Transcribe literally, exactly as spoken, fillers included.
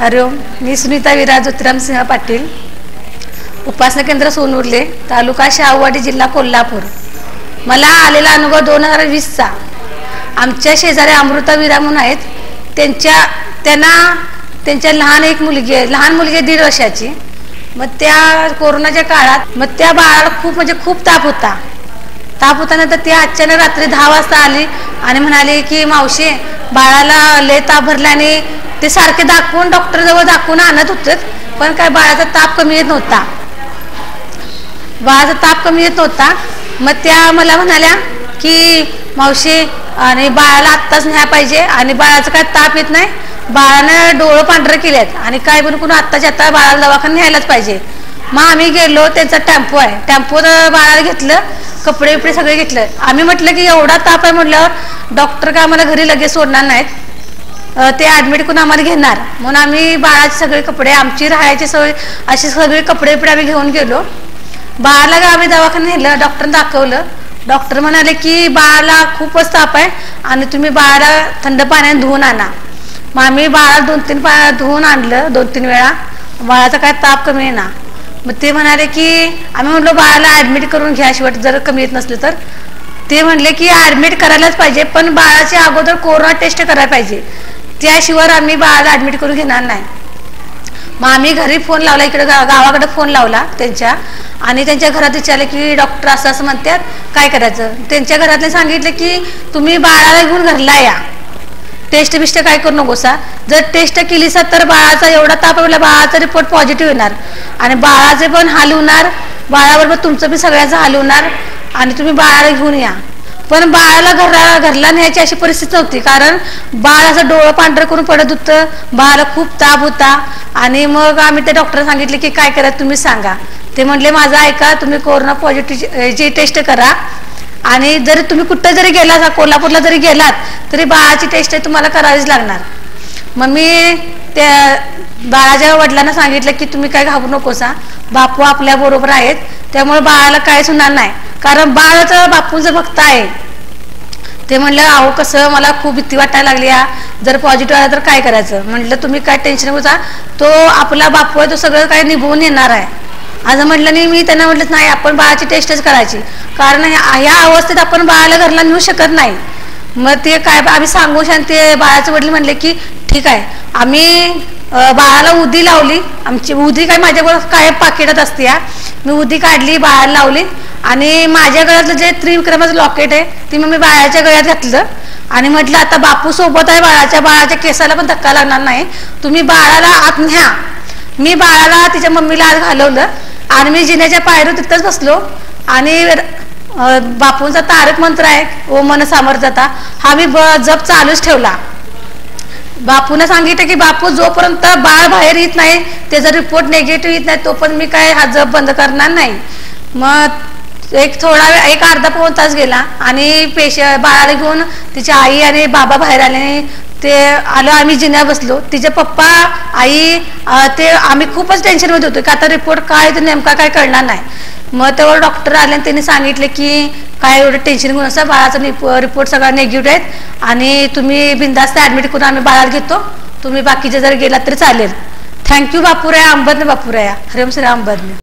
हरिओम. मी सुनीता विराज ज्योतिराम सिंह पाटील, उपासना केंद्र सोनूरले, तालुका शाहूवाडी, जिल्हा कोल्हापूर. मला आलेला अनुभव दोन हजार वीसचा. आमच्या शेजारी अमृता विरा म्हणून आहेत, त्यांच्या त्यांना त्यांच्या लहान एक मुलगी आहे, लहान मुलगी दीड वर्षाची. मग त्या कोरोनाच्या काळात मग त्या बाळाला खूप म्हणजे खूप ताप होता. ताप होतानंतर ती अचानक रात्री दहा वाजता आली आणि म्हणाली की मावशी बाळाला लय ताप भरला आणि ते सारखे दाखवून डॉक्टरजवळ दाखवून आणत होते, पण काय बाळाचा ताप कमी येत नव्हता. बाळाचा ताप कमी येत नव्हता. मग त्या मला म्हणाल्या की मावशी आणि बाळाला आत्ताच न्याय पाहिजे आणि बाळाचं काय ताप येत नाही, बाळानं डोळं पांढरं केलेत आणि काय पण कोण आत्ताच्या आत्ता बाळाला दवाखान्यात न्यायलाच पाहिजे. मग आम्ही गेलो, त्यांचा टेम्पो आहे, टेम्पोत बाळाला घेतलं, कपडे बिपडे सगळे घेतलं. आम्ही म्हटलं की एवढा ताप आहे म्हटल्यावर डॉक्टर काय आम्हाला घरी लगेच सोडणार नाहीत, ते ॲडमिट करून आम्हाला घेणार. म्हणून आम्ही बाळाचे सगळे कपडे, आमची राहायची सवय असे सगळे कपडे बिपडे आम्ही घेऊन गेलो. बाळाला का आम्ही दवाखान्यात नेलं, डॉक्टरने दाखवलं. डॉक्टर म्हणाले की बाळाला खूपच ताप आहे आणि तुम्ही बाळाला थंड पाण्याने धुवून आणा. मग आम्ही बाळाला दोन तीन पाण्या धुवून आणलं, दोन तीन वेळा. बाळाचा काय ताप कमी येईना. मग ते म्हणाले की आम्ही म्हटलो बाळाला ॲडमिट करून घ्या शिवाय जर कमी येत नसले तर. ते म्हणले की ॲडमिट करायलाच पाहिजे, पण बाळाच्या अगोदर कोरोना टेस्ट करायला पाहिजे, त्याशिवाय आम्ही बाळाला ॲडमिट करून घेणार नाही. मग आम्ही घरी फोन लावला, इकडे गा गावाकडे फोन लावला त्यांच्या, आणि त्यांच्या घरात विचारले की डॉक्टर असं असं म्हणतात, काय करायचं. त्यांच्या घरातले सांगितले की तुम्ही बाळाला घेऊन घरला या, टेस्ट बिस्ट काय करू नकोसा. जर टेस्ट केली सा तर बाळाचा एवढा ताप आहे, बाळाचा रिपोर्ट पॉझिटिव्ह येणार आणि बाळाचे पण हाल होणार, बाळाबरोबर तुमचं पण सगळ्याचं हाल होणार आणि तुम्ही बाळाला घेऊन या. पण बाळाला घरा घरला न्यायची अशी परिस्थिती नव्हती, कारण बाळ असं डोळं पांढरं करून पडत होतं, बाळाला खूप ताप होता. आणि मग आम्ही ते डॉक्टर सांगितले की काय करा तुम्ही सांगा. ते म्हटले माझं ऐका, तुम्ही कोरोना पॉझिटिव्हची टेस्ट करा आणि जरी तुम्ही कुठं जरी गेला, कोल्हापूरला जरी गेलात तरी बाळाची टेस्ट तुम्हाला करावीच लागणार. मग मी त्या बाळाच्या वडिलांना सांगितलं की तुम्ही काय घाबरू नकोसा, बापू आपल्या बरोबर आहेत, त्यामुळे बाळाला काहीच होणार नाही, कारण बाळाचं बापूचं भक्त आहे. ते म्हणलं अहो कसं मला खूप भीती वाटायला लागली, जर पॉझिटिव्ह आला तर काय करायचं. म्हटलं तुम्ही काय टेन्शन नका, तो आपला बापू आहे, तो सगळं काय निभवून येणार आहे. असं म्हटलं नाही. मी त्यांना म्हटलं नाही, आपण बाळाची टेस्टच करायची, कारण ह्या अवस्थेत आपण बाळाला घरला नेऊ शकत नाही. मग ते काय आम्ही सांगू शान ते बाळाचे वडील म्हणले की ठीक आहे. आम्ही बाळाला उदी लावली, आमची उदी काय माझ्याबरोबर काय पाकिटात असते, मी उदी काढली, बाळाला लावली आणि माझ्या गळ्यातलं जे त्रिविक्रमाचं लॉकेट आहे ते मग मी बाळाच्या गळ्यात घातलं आणि म्हटलं आता बापू सोबत आहे, बाळाच्या बाळाच्या केसाला पण धक्का लागणार नाही, तुम्ही बाळाला आत न्या. मी बाळाला तिच्या मम्मीला आत घालवलं आणि मी जिन्याच्या पायरीवर तिथंच बसलो आणि बापूंचा तारक मंत्र आहे ओ मन सामर्थ्यता, हा मी जप चालूच ठेवला. बापूने सांगितलं की बापू जोपर्यंत बाळ बाहेर येत नाही, त्याचा रिपोर्ट निगेटिव्ह येत नाही, तो पण मी काय हा जप बंद करणार नाही. मग एक थोडा वेळ, एक अर्धा पाऊण तास गेला आणि पेश बाळाला घेऊन तिची आई आणि बाबा बाहेर आले. ते आलो, आम्ही जिन्या बसलो. तिचे पप्पा आई ते आम्ही खूपच टेन्शनमध्ये होतो की आता रिपोर्ट काय तर नेमका काय कळणार नाही. मग तेव्हा डॉक्टर आले आणि त्यांनी सांगितले की काय एवढं टेन्शन घेऊन असं, बाळाचा रिपोर्ट सगळा निगेटिव्ह आहेत आणि तुम्ही बिनधास्त ॲडमिट करून आम्ही बाळाला घेतो, तुम्ही बाकीचे जर गेलात तरी चालेल. थँक्यू बापूराया, अंबरने बापूराया, हरिओम श्री अंबरने.